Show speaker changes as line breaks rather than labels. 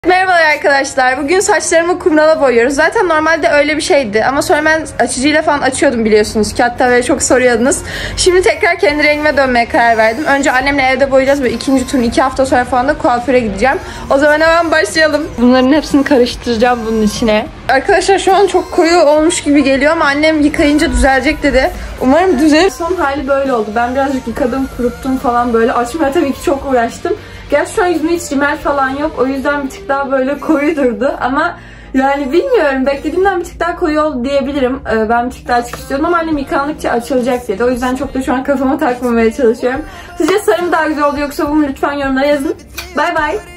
Merhabalar arkadaşlar. Bugün saçlarımı kumrala boyuyoruz. Zaten normalde öyle bir şeydi. Ama sonra ben açıcıyla falan açıyordum biliyorsunuz ki. Hatta böyle çok soruyordunuz. Şimdi tekrar kendi rengime dönmeye karar verdim. Önce annemle evde boyayacağız. Böyle ikinci turun 2 hafta sonra falan da kuaföre gideceğim. O zaman hemen başlayalım. Bunların hepsini karıştıracağım bunun içine. Arkadaşlar şu an çok koyu olmuş gibi geliyor ama annem yıkayınca düzelecek dedi. Umarım düzelir. Son hali böyle oldu. Ben birazcık yıkadım, kuruttum falan böyle. Açmaya tabii ki çok uğraştım. Gerçi şu an yüzümde hiç rimel falan yok. O yüzden bir tık daha böyle koyu durdu. Ama yani bilmiyorum. Beklediğimden bir tık daha koyu oldu diyebilirim. Ben bir tık daha açık istiyordum ama annem yıkandıkça açılacak dedi. O yüzden çok da şu an kafama takmamaya çalışıyorum. Sizce sarı mı daha güzel oldu yoksa bu mu? Lütfen yorumlara yazın. Bay bay.